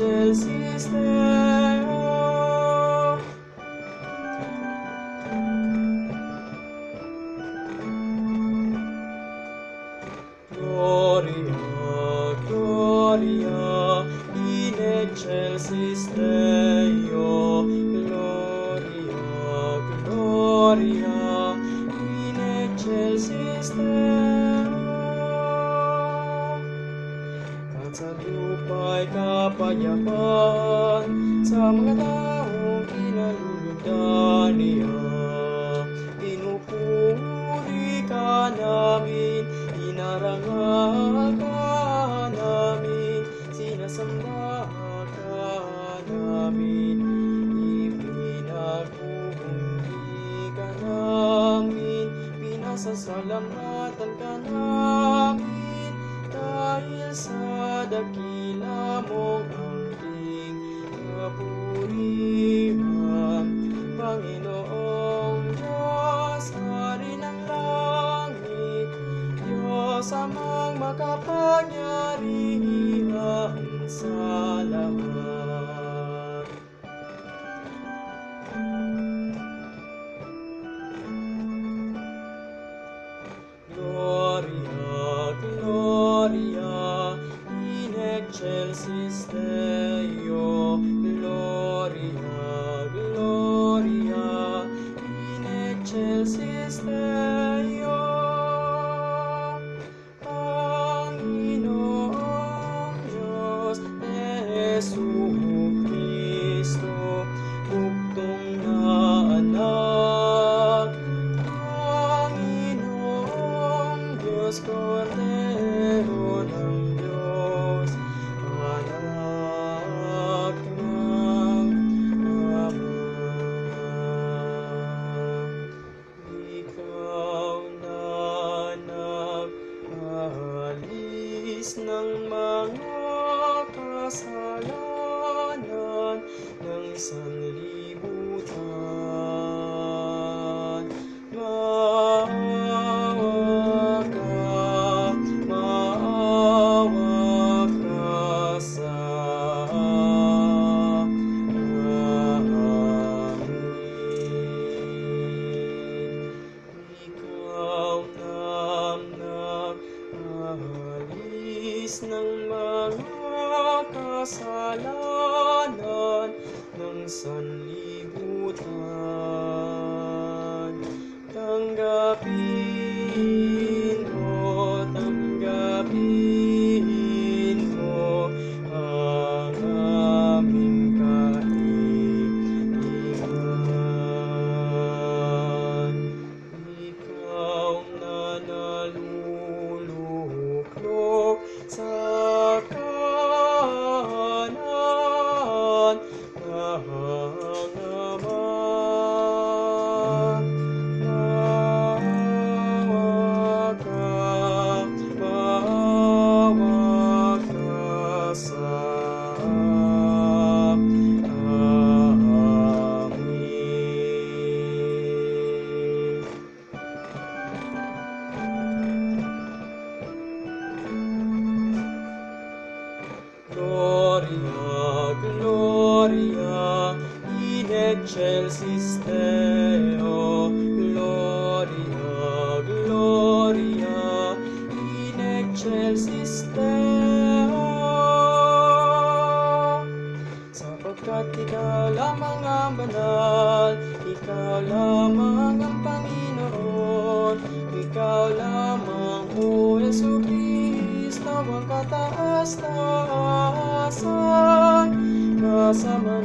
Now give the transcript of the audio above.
excelsis Deo. Gloria, Gloria, in excelsis Deo. Gloria, Gloria, in excelsis Deo. At sa lupa'y kapayapaan sa mga taong kinalulugdan niya. Pinupuri ka namin, inarangal ka namin, sinasamba ka namin, ipinagbubunyi ka namin, pinasasalamatan ka namin, dahil sa dakila mong angking kapurihan. Panginoong Diyos, Hari ng langit, Diyos amang makapangyarihan sa lahat. Gloria, Gloria, in excelsis Deo. Gloria, Gloria, in excelsis Deo. Panginoong Diyos, Jesucristo, bugtong na anak. Panginoong Diyos, Kordero ng Diyos, anak ng Ama. Ikaw na nag-alis ng mga kasalanan ng sanlibutan. Maawa ka sa amin. Ikaw na nag-alis ng mga kasalanan ng sanlibutan. Tanggapin mo ang aming kahilingan. Ikaw na naluluklok sa kanan ng Ama. Maawa ka sa amin. Gloria, Gloria, in excelsis Deo. Gloria, Gloria, in excelsis Deo. Sapagkat ikaw lamang ang banal, ikaw lamang ang Panginoon, ikaw lamang, O Jesucristo, ang kataas-taasan, kasama